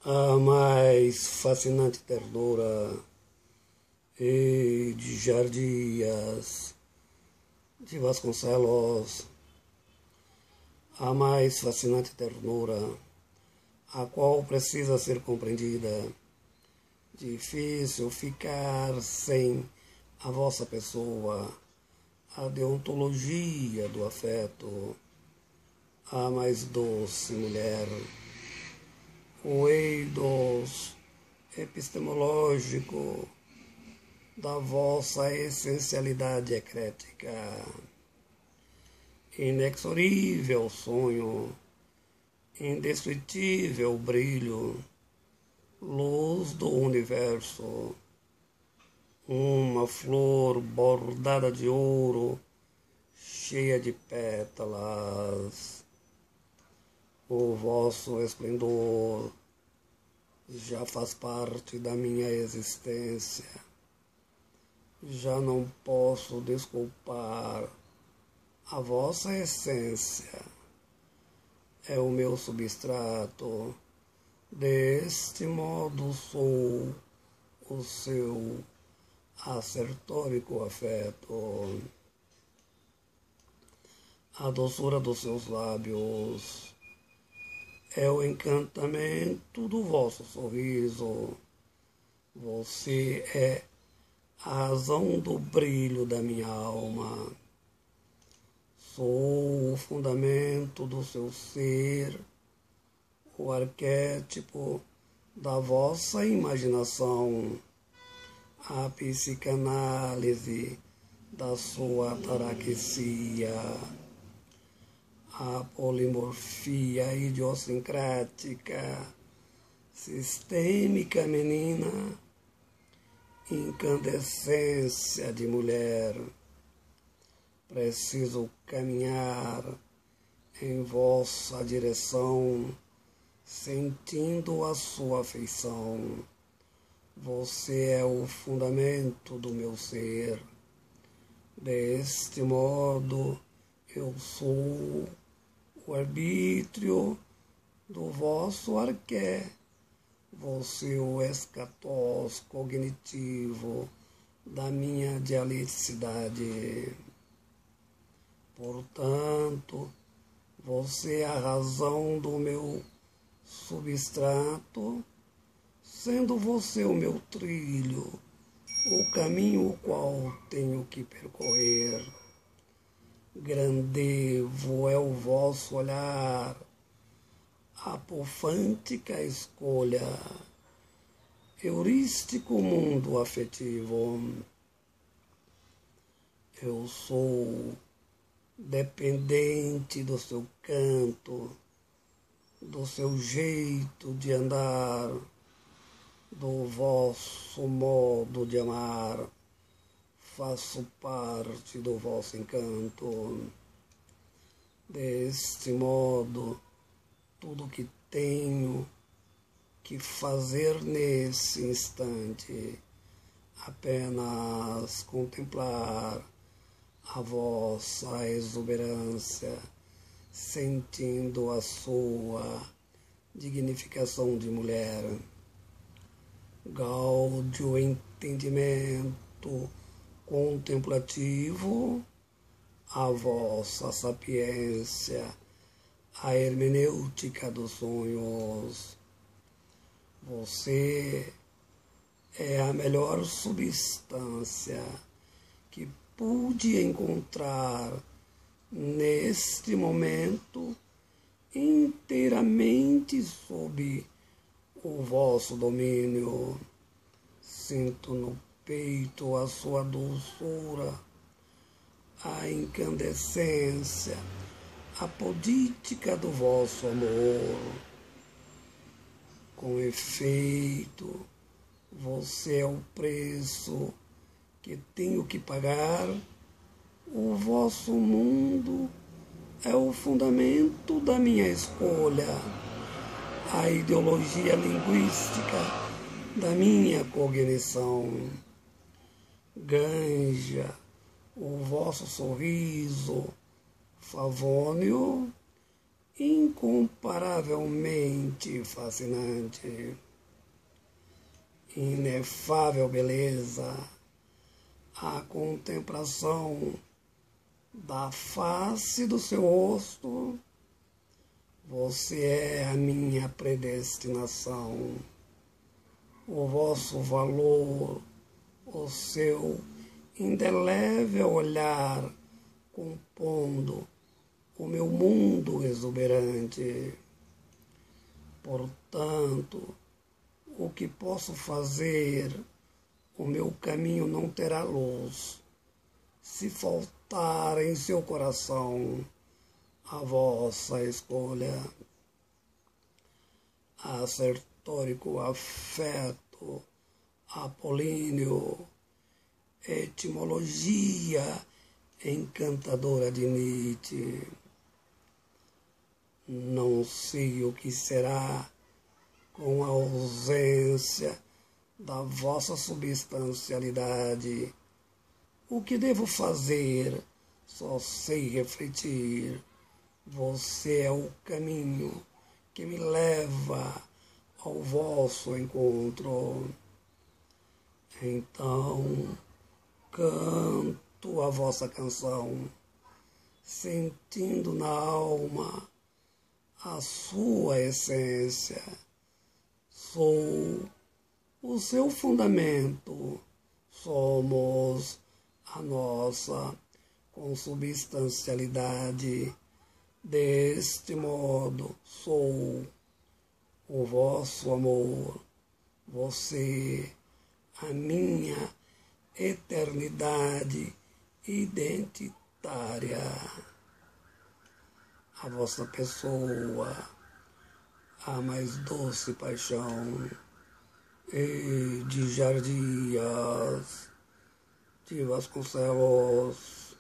A mais fascinante ternura e de Jardias de Vasconcelos, a mais fascinante ternura, a qual precisa ser compreendida. Difícil ficar sem a vossa pessoa, a deontologia do afeto, a mais doce mulher, o eidos epistemológico da vossa essencialidade ecrética, inexorível sonho, indescritível brilho, luz do universo, uma flor bordada de ouro, cheia de pétalas. O vosso esplendor já faz parte da minha existência. Já não posso desculpar a vossa essência. É o meu substrato. Deste modo sou o seu acertórico afeto. A doçura dos seus lábios é o encantamento do vosso sorriso. Você é a razão do brilho da minha alma. Sou o fundamento do seu ser, o arquétipo da vossa imaginação, a psicanálise da sua ataraxia, a polimorfia idiosincrática, sistêmica menina, incandescência de mulher. Preciso caminhar em vossa direção, sentindo a sua afeição. Você é o fundamento do meu ser. Deste modo, eu sou o arbítrio do vosso arqué. Você é o escatós cognitivo da minha dialeticidade. Portanto, você é a razão do meu substrato, sendo você o meu trilho, o caminho o qual tenho que percorrer. Grandevo é o vosso olhar, apofântica escolha, heurístico mundo afetivo. Eu sou dependente do seu canto, do seu jeito de andar, do vosso modo de amar. Faço parte do vosso encanto. Deste modo, tudo que tenho que fazer nesse instante, apenas contemplar a vossa exuberância, sentindo a sua dignificação de mulher. Gáudio entendimento contemplativo, a vossa sapiência, a hermenêutica dos sonhos. Você é a melhor substância que pude encontrar neste momento, inteiramente sob o vosso domínio. Sinto no peito a sua doçura, a incandescência, a podítica do vosso amor. Com efeito, você é o preço que tenho que pagar. O vosso mundo é o fundamento da minha escolha, a ideologia linguística da minha cognição. Ganja, o vosso sorriso favônio incomparavelmente fascinante, inefável beleza, a contemplação da face do seu rosto. Você é a minha predestinação, o vosso valor, o seu indelével olhar compondo o meu mundo exuberante. Portanto, o que posso fazer? O meu caminho não terá luz, se faltar em seu coração a vossa escolha. Assertórico afeto, apolíneo, etimologia encantadora de Nietzsche. Não sei o que será com a ausência da vossa substancialidade. O que devo fazer? Só sei refletir. Você é o caminho que me leva ao vosso encontro. Então, canto a vossa canção, sentindo na alma a sua essência. Sou o seu fundamento, somos a nossa consubstancialidade. Deste modo, sou o vosso amor, você, a minha eternidade identitária, a vossa pessoa, a mais doce paixão, e de Jardias, de Vasconcelos.